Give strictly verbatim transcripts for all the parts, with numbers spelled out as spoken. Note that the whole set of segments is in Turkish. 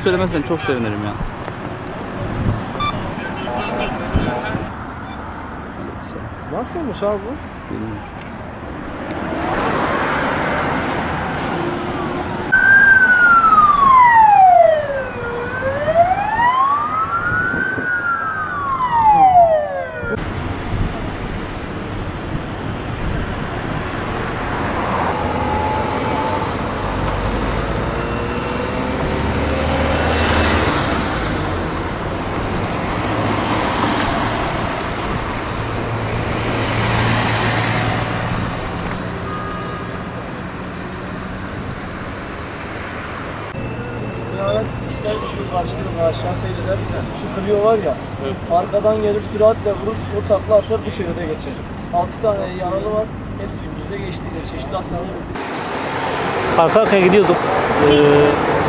Söylemezsen çok sevinirim ya. Nasıl olmuş abi bu? Bilmiyorum. Evet, ister şu karşıdan aşağı seyreder. Şu Clio var ya, evet. Arkadan gelir süratle vurur, o takla atar bu şeride geçer. altı tane yaralı var, hep düze geçtiğinde çeşitli hastaneler. Arka arkaya gidiyorduk. Ee,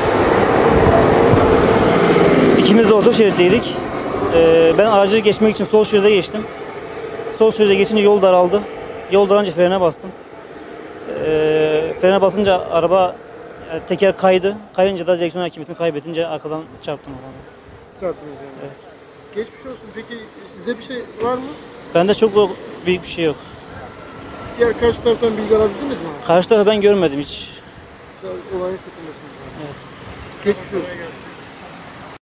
ikimiz de orta şeritteydik. Ee, ben aracı geçmek için sol şeride geçtim. Sol şeride geçince yol daraldı. Yol daralınca frene bastım. Ee, frene basınca araba yani teker kaydı. Kayınca da direksiyon hakimiyetini kaybedince arkadan çarptım adamı. Çarptınız yani. Evet. Geçmiş olsun. Peki sizde bir şey var mı? Bende çok büyük bir şey yok. Diğer karşı taraftan bilgi alabildiniz mi? Karşı tarafı ben görmedim hiç. Olayın şokundasınız. Evet. Geçmiş olsun.